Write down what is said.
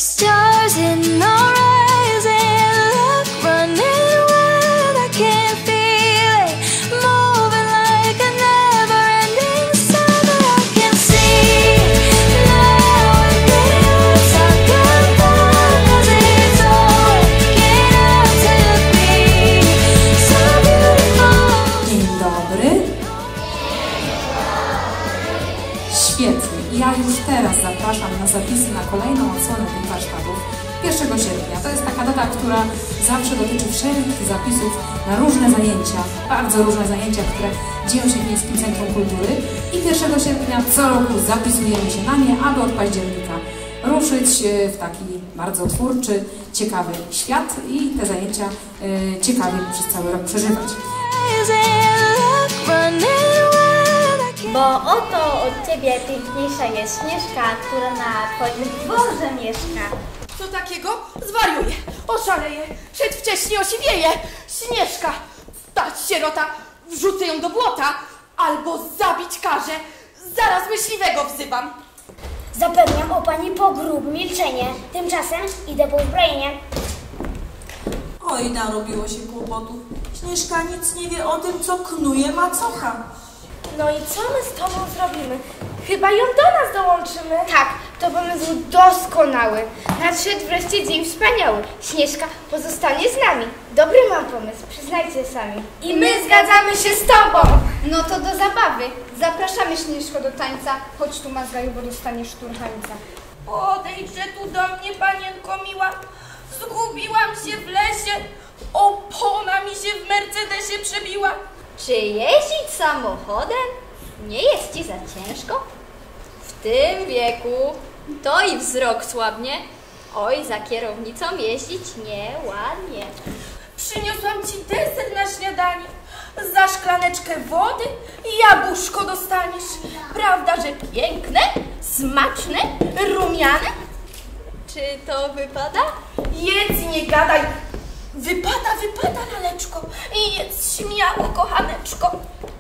Stars in our eyes and love running wild. I can feel it moving like a never-ending summer. I can see now and then talk about 'cause it's all waking up to be so beautiful. Dzień dobry. Świetnie. Ja już teraz zapraszam na zapisy na kolejną odsłonę tych warsztatów 1 sierpnia. To jest taka data, która zawsze dotyczy wszelkich zapisów na różne zajęcia, bardzo różne zajęcia, które dzieją się w Miejskim Centrum Kultury. I 1 sierpnia co roku zapisujemy się na nie, aby od października ruszyć w taki bardzo twórczy, ciekawy świat i te zajęcia ciekawie przez cały rok przeżywać. Bo oto od ciebie piękniejsza jest Śnieżka, która na twoim dworze mieszka. Co takiego? Zwariuję, oszaleję, przedwcześnie osiwieje. Śnieżka, ta sierota, wrzucę ją do błota, albo zabić każę. Zaraz myśliwego wzywam. Zapewniam o pani pogróg milczenie. Tymczasem idę po uzbrojenie. Oj, narobiło się kłopotów. Śnieżka nic nie wie o tym, co knuje macocha. No i co my z tobą zrobimy? Chyba ją do nas dołączymy. Tak, to pomysł doskonały. Nadszedł wreszcie dzień wspaniały. Śnieżka pozostanie z nami. Dobry mam pomysł, przyznajcie sami. I my zgadzamy się z tobą. No to do zabawy. Zapraszamy Śnieżko do tańca. Chodź tu, Mazgaju, bo dostaniesz szturchańca. Podejdźże tu do mnie, panienko miła. Zgubiłam się w lesie. Opona mi się w Mercedesie przebiła. Czy jeździć samochodem nie jest ci za ciężko? W tym wieku to i wzrok słabnie. Oj, za kierownicą jeździć nieładnie. Przyniosłam ci deser na śniadanie. Za szklaneczkę wody jabłuszko dostaniesz. Prawda, że piękne, smaczne, rumiane? Czy to wypada? Jedz i nie gadaj. Wypada, laleczko. I jedz śmiało, kochaneczko.